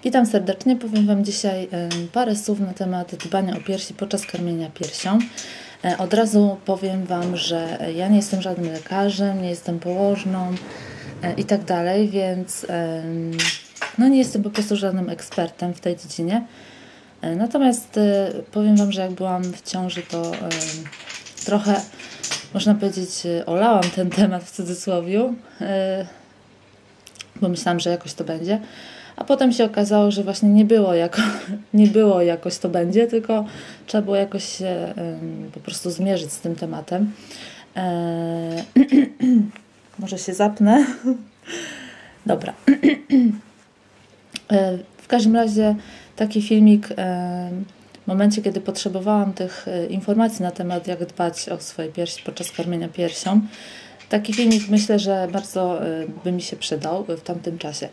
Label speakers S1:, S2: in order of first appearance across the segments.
S1: Witam serdecznie. Powiem Wam dzisiaj parę słów na temat dbania o piersi podczas karmienia piersią. Od razu powiem Wam, że ja nie jestem żadnym lekarzem, nie jestem położną i tak dalej, więc no nie jestem po prostu żadnym ekspertem w tej dziedzinie. Natomiast powiem Wam, że jak byłam w ciąży, to trochę, można powiedzieć, olałam ten temat w cudzysłowiu, bo myślałam, że jakoś to będzie. A potem się okazało, że właśnie nie było jakoś to będzie, tylko trzeba było jakoś się po prostu zmierzyć z tym tematem. Może się zapnę. Dobra. W każdym razie taki filmik w momencie, kiedy potrzebowałam tych informacji na temat, jak dbać o swoje piersi podczas karmienia piersią. Taki filmik myślę, że bardzo by mi się przydał w tamtym czasie.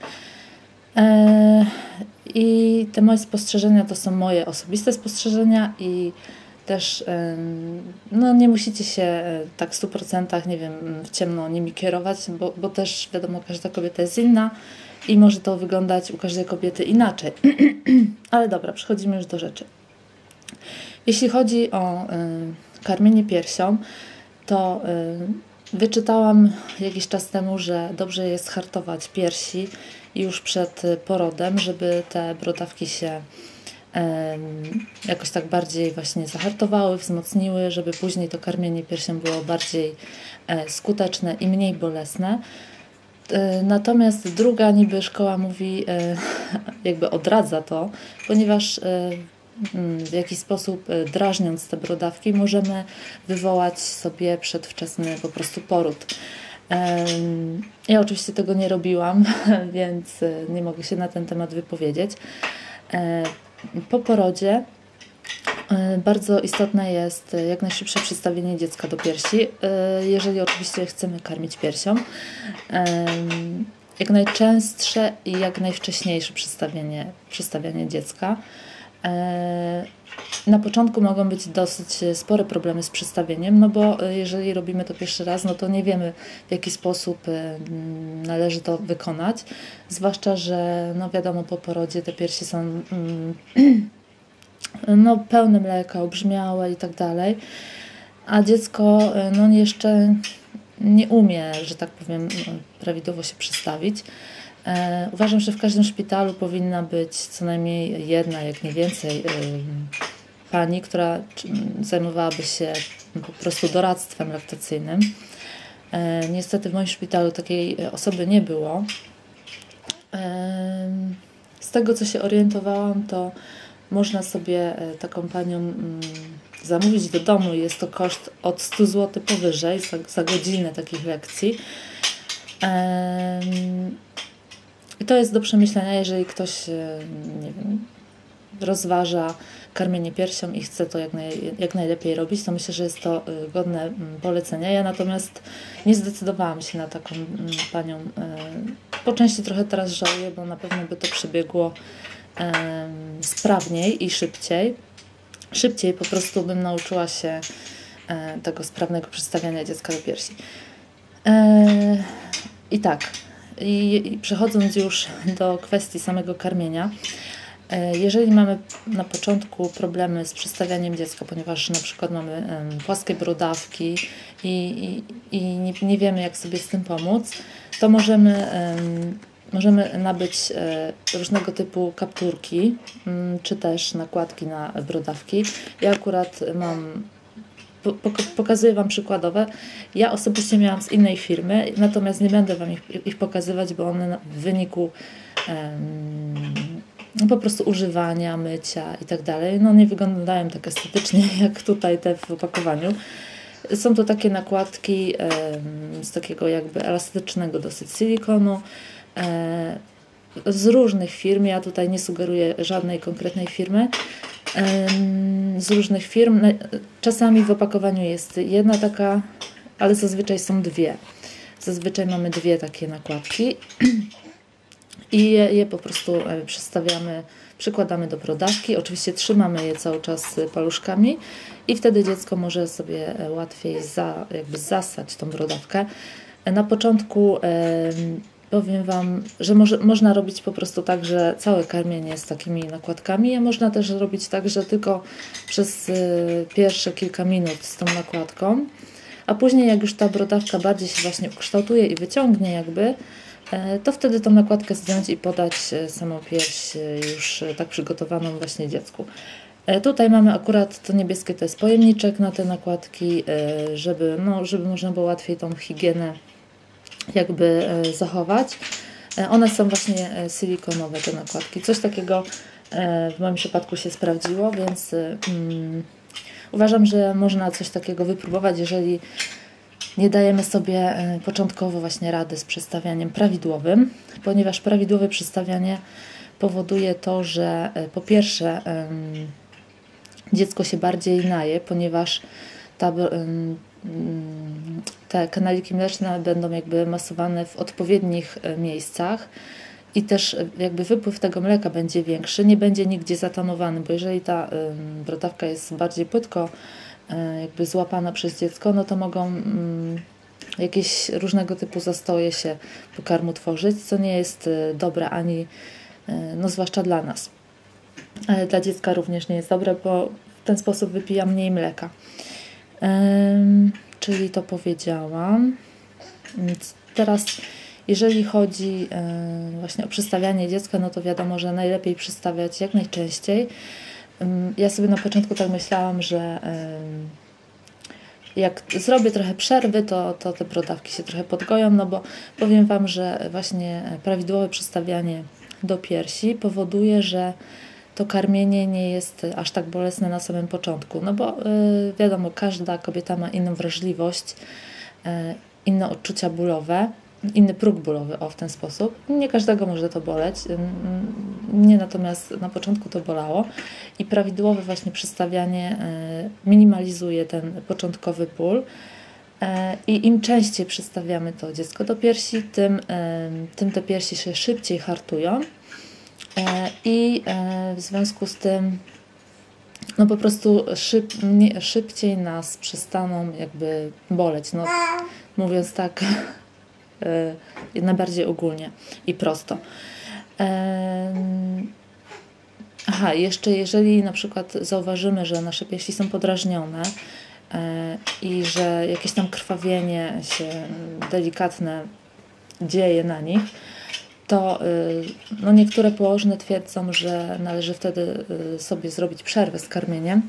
S1: I te moje spostrzeżenia to są moje osobiste spostrzeżenia i też no nie musicie się tak w 100%, nie wiem, w ciemno nimi kierować, bo też wiadomo, każda kobieta jest inna i może to wyglądać u każdej kobiety inaczej. Ale dobra, przechodzimy już do rzeczy. Jeśli chodzi o karmienie piersią, to wyczytałam jakiś czas temu, że dobrze jest hartować piersi już przed porodem, żeby te brodawki się jakoś tak bardziej właśnie zahartowały, wzmocniły, żeby później to karmienie piersią było bardziej skuteczne i mniej bolesne. Natomiast druga niby szkoła mówi, jakby odradza to, ponieważ w jakiś sposób drażniąc te brodawki możemy wywołać sobie przedwczesny po prostu poród. Ja oczywiście tego nie robiłam, więc nie mogę się na ten temat wypowiedzieć. Po porodzie bardzo istotne jest jak najszybsze przystawienie dziecka do piersi, jeżeli oczywiście chcemy karmić piersią. Jak najczęstsze i jak najwcześniejsze przystawianie dziecka. Na początku mogą być dosyć spore problemy z przystawieniem, no bo jeżeli robimy to pierwszy raz, no to nie wiemy, w jaki sposób należy to wykonać. Zwłaszcza, że no wiadomo, po porodzie te piersi są no, pełne mleka, obrzmiałe i tak dalej, a dziecko no jeszcze nie umie, że tak powiem, prawidłowo się przystawić. Uważam, że w każdym szpitalu powinna być co najmniej jedna, jak nie więcej, pani, która zajmowałaby się po prostu doradztwem laktacyjnym. Niestety w moim szpitalu takiej osoby nie było. Z tego, co się orientowałam, to można sobie taką panią zamówić do domu. Jest to koszt od 100 zł powyżej za godzinę takich lekcji. I to jest do przemyślenia, jeżeli ktoś, nie wiem, rozważa karmienie piersią i chce to jak najlepiej robić, to myślę, że jest to godne polecenia. Ja natomiast nie zdecydowałam się na taką panią. Po części trochę teraz żałuję, bo na pewno by to przebiegło sprawniej i szybciej. Szybciej po prostu bym nauczyła się tego sprawnego przystawiania dziecka do piersi. I tak. I przechodząc już do kwestii samego karmienia, jeżeli mamy na początku problemy z przystawianiem dziecka, ponieważ na przykład mamy płaskie brodawki i nie wiemy, jak sobie z tym pomóc, to możemy nabyć różnego typu kapturki, czy też nakładki na brodawki. Ja akurat pokazuję Wam przykładowe. Ja osobiście miałam z innej firmy, natomiast nie będę Wam ich pokazywać, bo one w wyniku po prostu używania, mycia i tak dalej, no nie wyglądają tak estetycznie jak tutaj te w opakowaniu. Są to takie nakładki z takiego jakby elastycznego dosyć silikonu, z różnych firm. Ja tutaj nie sugeruję żadnej konkretnej firmy. Z różnych firm. Czasami w opakowaniu jest jedna taka, ale zazwyczaj są dwie. Zazwyczaj mamy dwie takie nakładki i je po prostu przykładamy do brodawki. Oczywiście trzymamy je cały czas paluszkami i wtedy dziecko może sobie łatwiej jakby zasać tą brodawkę. Na początku powiem Wam, że można robić po prostu tak, że całe karmienie jest takimi nakładkami, a można też robić tak, że tylko przez pierwsze kilka minut z tą nakładką, a później jak już ta brodawka bardziej się właśnie ukształtuje i wyciągnie jakby, to wtedy tą nakładkę zdjąć i podać samą pierś już tak przygotowaną właśnie dziecku. Tutaj mamy akurat to niebieskie, to jest pojemniczek na te nakładki, żeby można było łatwiej tą higienę jakby zachować. One są właśnie silikonowe, te nakładki. Coś takiego w moim przypadku się sprawdziło, więc uważam, że można coś takiego wypróbować, jeżeli nie dajemy sobie początkowo właśnie rady z przestawianiem prawidłowym, ponieważ prawidłowe przestawianie powoduje to, że po pierwsze dziecko się bardziej naje, ponieważ te kanaliki mleczne będą jakby masowane w odpowiednich miejscach i też jakby wypływ tego mleka będzie większy, nie będzie nigdzie zatamowany, bo jeżeli ta brodawka jest bardziej płytko jakby złapana przez dziecko, no to mogą jakieś różnego typu zastoje się pokarmu tworzyć, co nie jest dobre ani, no zwłaszcza dla nas. Ale dla dziecka również nie jest dobre, bo w ten sposób wypija mniej mleka. Czyli to powiedziałam. Teraz jeżeli chodzi właśnie o przystawianie dziecka, no to wiadomo, że najlepiej przystawiać jak najczęściej. Ja sobie na początku tak myślałam, że jak zrobię trochę przerwy, to te brodawki się trochę podgoją, no bo powiem Wam, że właśnie prawidłowe przystawianie do piersi powoduje, że to karmienie nie jest aż tak bolesne na samym początku, no bo wiadomo, każda kobieta ma inną wrażliwość, inne odczucia bólowe, inny próg bólowy, w ten sposób. Nie każdego może to boleć, mnie natomiast na początku to bolało i prawidłowe właśnie przystawianie minimalizuje ten początkowy ból. I im częściej przystawiamy to dziecko do piersi, tym te piersi się szybciej hartują i w związku z tym no po prostu szybciej nas przestaną jakby boleć, no mówiąc tak najbardziej ogólnie i prosto. Aha, jeszcze jeżeli na przykład zauważymy, że nasze piersi są podrażnione i że jakieś tam krwawienie się delikatne dzieje na nich, to no niektóre położne twierdzą, że należy wtedy sobie zrobić przerwę z karmieniem.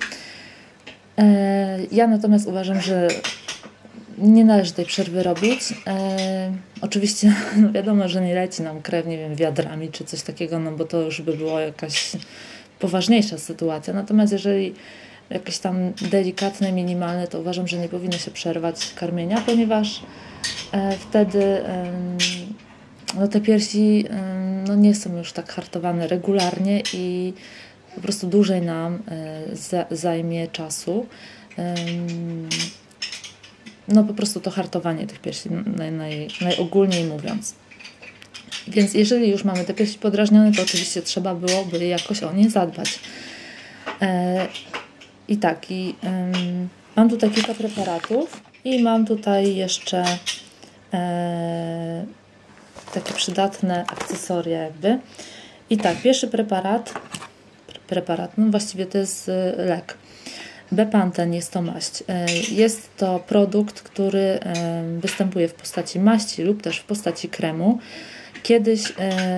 S1: Ja natomiast uważam, że nie należy tej przerwy robić. Oczywiście no wiadomo, że nie leci nam krew, nie wiem, wiadrami czy coś takiego, no bo to już by była jakaś poważniejsza sytuacja. Natomiast jeżeli jakieś tam delikatne, minimalne, to uważam, że nie powinno się przerwać karmienia, ponieważ wtedy no te piersi no nie są już tak hartowane regularnie i po prostu dłużej nam zajmie czasu. No po prostu to hartowanie tych piersi, najogólniej mówiąc. Więc jeżeli już mamy te piersi podrażnione, to oczywiście trzeba byłoby jakoś o nie zadbać. I tak, mam tutaj kilka preparatów i mam tutaj jeszcze takie przydatne akcesoria jakby. I tak, pierwszy preparat, no właściwie to jest lek. Bepanten jest to maść. Jest to produkt, który występuje w postaci maści lub też w postaci kremu. Kiedyś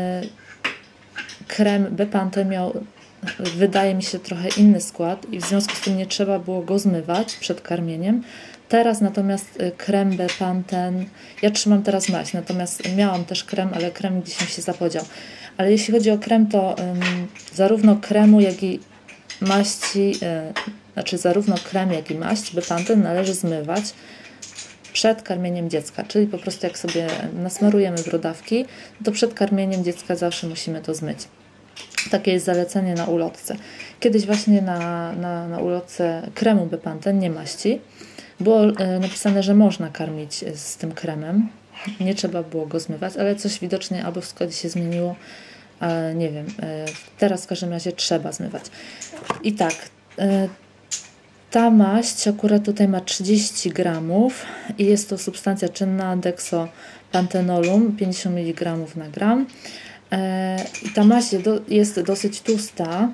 S1: krem Bepanten miał, wydaje mi się, trochę inny skład i w związku z tym nie trzeba było go zmywać przed karmieniem. Teraz natomiast krem Bepanten, ja trzymam teraz maść, natomiast miałam też krem, ale krem gdzieś mi się zapodział. Ale jeśli chodzi o krem, to zarówno kremu, jak i maści, zarówno krem, jak i maść Bepanten należy zmywać przed karmieniem dziecka, czyli po prostu jak sobie nasmarujemy brodawki, to przed karmieniem dziecka zawsze musimy to zmyć. Takie jest zalecenie na ulotce. Kiedyś właśnie na ulotce kremu Bepanten, nie maści, było napisane, że można karmić z tym kremem. Nie trzeba było go zmywać, ale coś widocznie albo w składzie się zmieniło, nie wiem. Teraz w każdym razie trzeba zmywać. I tak, Ta maść akurat tutaj ma 30 gramów i jest to substancja czynna dexopantenolon 50 mg na gram. I ta maść jest dosyć tłusta.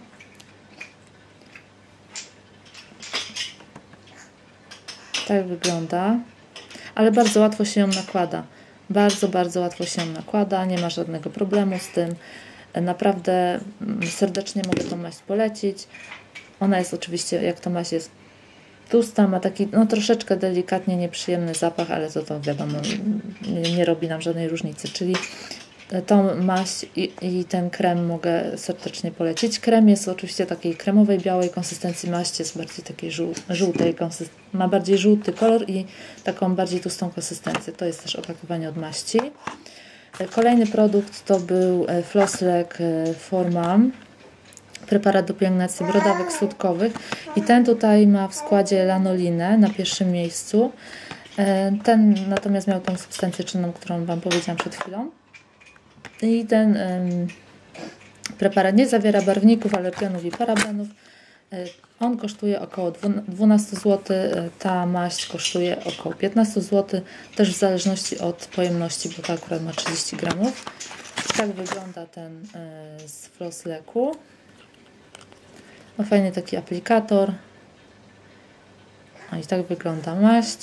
S1: Tak wygląda, ale bardzo łatwo się ją nakłada. Bardzo łatwo się ją nakłada, nie ma żadnego problemu z tym. Naprawdę serdecznie mogę tą maść polecić. Ona jest oczywiście, jak ta maść jest tłusta, ma taki troszeczkę delikatnie nieprzyjemny zapach, ale to wiadomo, nie robi nam żadnej różnicy. Czyli tą maść i ten krem mogę serdecznie polecić. Krem jest oczywiście takiej kremowej, białej konsystencji, maść jest bardziej takiej żółtej, ma bardziej żółty kolor i taką bardziej tłustą konsystencję. To jest też opakowanie od maści. Kolejny produkt to był Flosslek Formam, preparat do pielęgnacji brodawek słodkowych i ten tutaj ma w składzie lanolinę na pierwszym miejscu. Ten natomiast miał tą substancję czynną, którą Wam powiedziałam przed chwilą. I ten preparat nie zawiera barwników, alergenów i parabenów. On kosztuje około 12 zł, ta maść kosztuje około 15 zł, też w zależności od pojemności, bo ta akurat ma 30 gramów. Tak wygląda ten z Flossleku. Ma fajny taki aplikator. No i tak wygląda maść.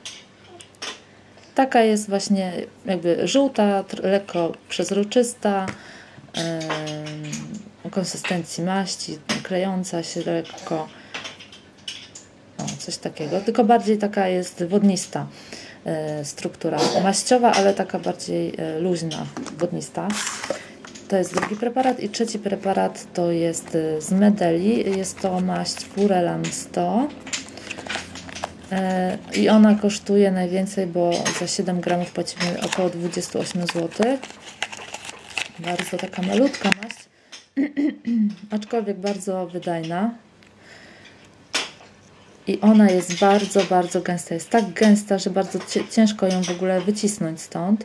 S1: Taka jest właśnie jakby żółta, lekko przezroczysta, o konsystencji maści, klejąca się lekko, coś takiego, tylko bardziej taka jest wodnista struktura maściowa, ale taka bardziej luźna, wodnista. To jest drugi preparat i trzeci preparat to jest z Medeli, jest to maść Purelan 100. I ona kosztuje najwięcej, bo za 7 gramów płacimy około 28 zł. Bardzo taka malutka maść, aczkolwiek bardzo wydajna. I ona jest bardzo gęsta. Jest tak gęsta, że bardzo ciężko ją w ogóle wycisnąć stąd.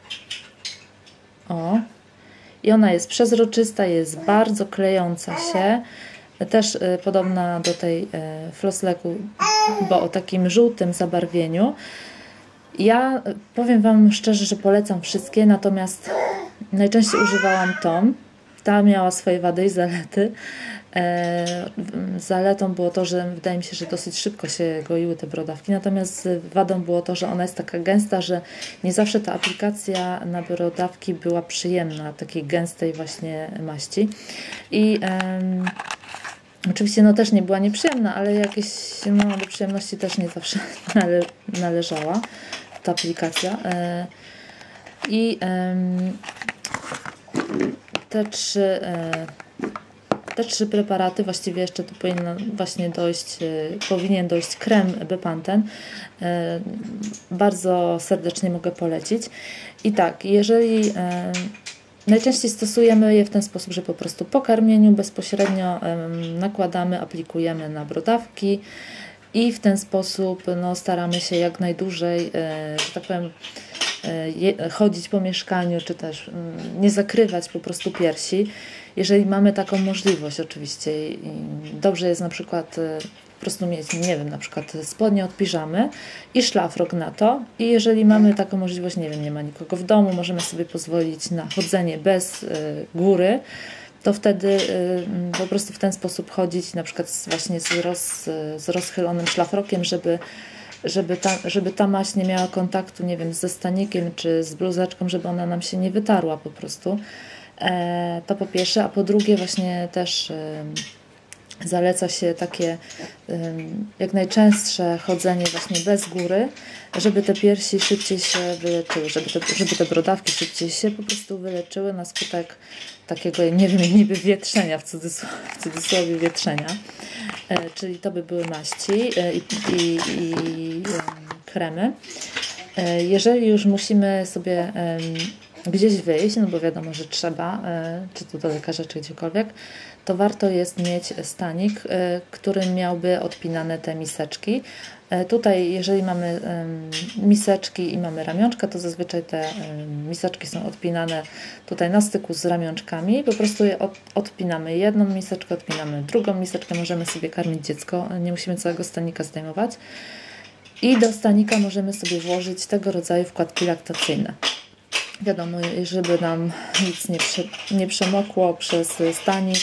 S1: O. I ona jest przezroczysta, jest bardzo klejąca się. Też podobna do tej Flossleku, bo o takim żółtym zabarwieniu. Ja powiem Wam szczerze, że polecam wszystkie, natomiast najczęściej używałam tą. Ta miała swoje wady i zalety. Zaletą było to, że wydaje mi się, że dosyć szybko się goiły te brodawki, natomiast wadą było to, że ona jest taka gęsta, że nie zawsze ta aplikacja na brodawki była przyjemna, takiej gęstej właśnie maści. I oczywiście też nie była nieprzyjemna, ale jakieś do przyjemności też nie zawsze należała ta aplikacja. I te trzy preparaty, właściwie jeszcze tu powinien dojść krem Bepanthen. Bardzo serdecznie mogę polecić. I tak, jeżeli najczęściej stosujemy je w ten sposób, że po prostu po karmieniu bezpośrednio nakładamy, aplikujemy na brodawki i w ten sposób staramy się jak najdłużej, że tak powiem, chodzić po mieszkaniu, czy też nie zakrywać po prostu piersi, jeżeli mamy taką możliwość oczywiście. I dobrze jest na przykład po prostu mieć, nie wiem, na przykład spodnie od piżamy i szlafrok na to. I jeżeli mamy taką możliwość, nie wiem, nie ma nikogo w domu, możemy sobie pozwolić na chodzenie bez góry, to wtedy po prostu w ten sposób chodzić, na przykład właśnie z rozchylonym szlafrokiem, żeby ta maść nie miała kontaktu, nie wiem, ze stanikiem czy z bluzeczką, żeby ona nam się nie wytarła po prostu. To po pierwsze, a po drugie właśnie też zaleca się takie jak najczęstsze chodzenie właśnie bez góry, żeby te piersi szybciej się wyleczyły, żeby te brodawki szybciej się po prostu wyleczyły na skutek takiego, nie wiem, niby wietrzenia, w cudzysłowie wietrzenia. Czyli to by były maści i kremy. Jeżeli już musimy sobie gdzieś wyjść, no bo wiadomo, że trzeba, czy to do lekarza, czy gdziekolwiek, to warto jest mieć stanik, który miałby odpinane te miseczki. Tutaj, jeżeli mamy miseczki i mamy ramionczka, to zazwyczaj te miseczki są odpinane tutaj na styku z ramionczkami. Po prostu je odpinamy jedną miseczkę, odpinamy drugą miseczkę, możemy sobie karmić dziecko, nie musimy całego stanika zdejmować. I do stanika możemy sobie włożyć tego rodzaju wkładki laktacyjne. Wiadomo, żeby nam nic nie przemokło przez stanik.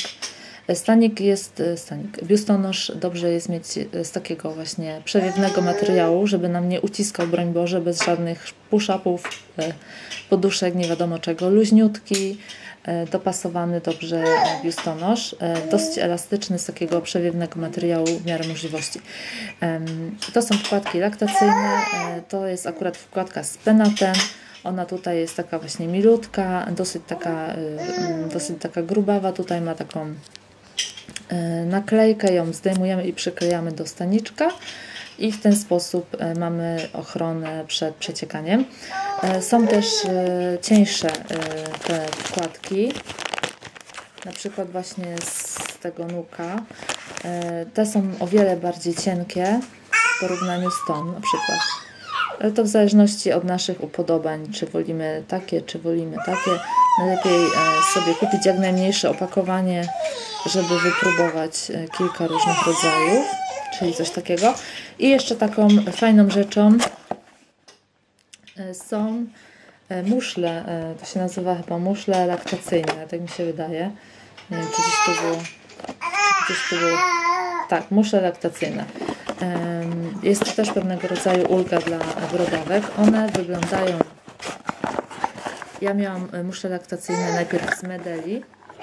S1: Biustonosz dobrze jest mieć z takiego właśnie przewiewnego materiału, żeby nam nie uciskał, broń Boże, bez żadnych push-upów, poduszek, nie wiadomo czego. Luźniutki, dopasowany dobrze biustonosz, dosyć elastyczny, z takiego przewiewnego materiału w miarę możliwości. To są wkładki laktacyjne, to jest akurat wkładka z penatem. Ona tutaj jest taka właśnie milutka, dosyć taka grubawa. Tutaj ma taką naklejkę, ją zdejmujemy i przyklejamy do staniczka i w ten sposób mamy ochronę przed przeciekaniem. Są też cieńsze te wkładki, na przykład właśnie z tego Nuka. Te są o wiele bardziej cienkie w porównaniu z tą na przykład. Ale to w zależności od naszych upodobań, czy wolimy takie, czy wolimy takie. Najlepiej sobie kupić jak najmniejsze opakowanie, żeby wypróbować kilka różnych rodzajów, czyli coś takiego. I jeszcze taką fajną rzeczą są muszle, to się nazywa chyba muszle laktacyjne, tak mi się wydaje. Nie wiem, czy gdzieś tu było. Tak, muszle laktacyjne. Jest to też pewnego rodzaju ulga dla brodawek. One wyglądają... Ja miałam muszle laktacyjne najpierw z Medeli,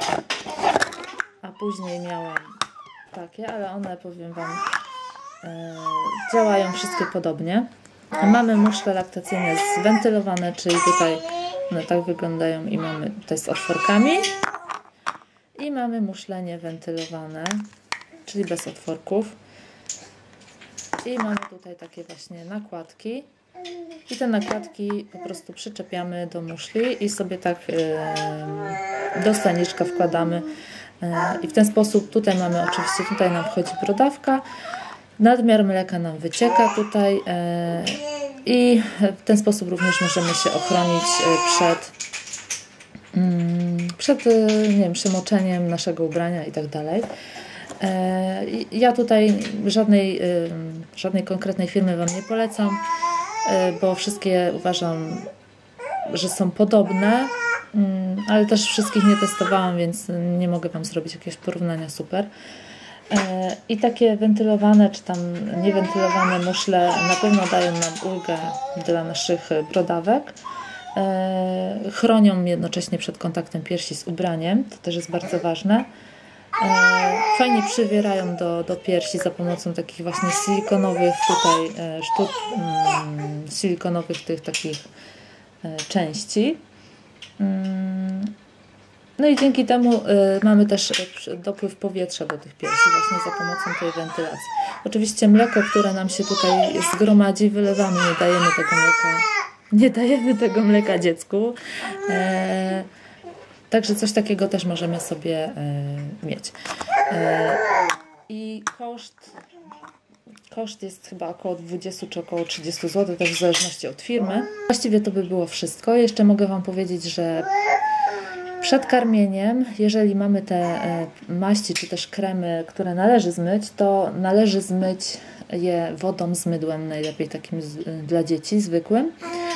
S1: a później miałam takie, ale one, powiem Wam, działają wszystkie podobnie. Mamy muszle laktacyjne zwentylowane, czyli tutaj one tak wyglądają i mamy tutaj z otworkami. I mamy muszle niewentylowane, czyli bez otworków. I mamy tutaj takie właśnie nakładki. I te nakładki po prostu przyczepiamy do muszli i sobie tak do staniczka wkładamy. I w ten sposób tutaj mamy oczywiście, tutaj nam wchodzi brodawka. Nadmiar mleka nam wycieka tutaj. I w ten sposób również możemy się ochronić przed nie wiem, przemoczeniem naszego ubrania i tak dalej. Ja tutaj żadnej konkretnej firmy Wam nie polecam, bo wszystkie uważam, że są podobne, ale też wszystkich nie testowałam, więc nie mogę Wam zrobić jakiegoś porównania super. I takie wentylowane czy tam niewentylowane muszle na pewno dają nam ulgę dla naszych brodawek. Chronią jednocześnie przed kontaktem piersi z ubraniem, to też jest bardzo ważne. Fajnie przywierają do piersi za pomocą takich właśnie silikonowych tutaj silikonowych tych takich części. No i dzięki temu mamy też dopływ powietrza do tych piersi właśnie za pomocą tej wentylacji. Oczywiście mleko, które nam się tutaj zgromadzi, wylewamy, nie dajemy tego mleka dziecku. Także coś takiego też możemy sobie mieć. I koszt jest chyba około 20 czy około 30 zł, też w zależności od firmy. Właściwie to by było wszystko. Jeszcze mogę Wam powiedzieć, że przed karmieniem, jeżeli mamy te maści czy też kremy, które należy zmyć, to należy zmyć je wodą z mydłem, najlepiej takim dla dzieci, zwykłym.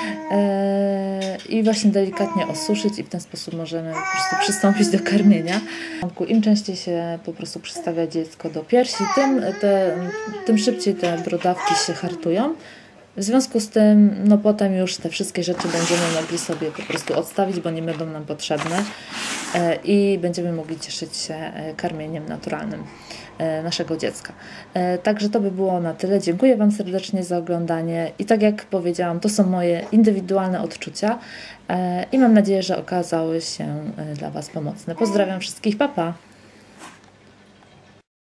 S1: I właśnie delikatnie osuszyć i w ten sposób możemy po prostu przystąpić do karmienia. Im częściej się po prostu przystawia dziecko do piersi, tym szybciej te brodawki się hartują. W związku z tym, no potem już te wszystkie rzeczy będziemy mogli sobie po prostu odstawić, bo nie będą nam potrzebne i będziemy mogli cieszyć się karmieniem naturalnym naszego dziecka. Także to by było na tyle. Dziękuję Wam serdecznie za oglądanie i tak jak powiedziałam, to są moje indywidualne odczucia i mam nadzieję, że okazały się dla Was pomocne. Pozdrawiam wszystkich, pa pa!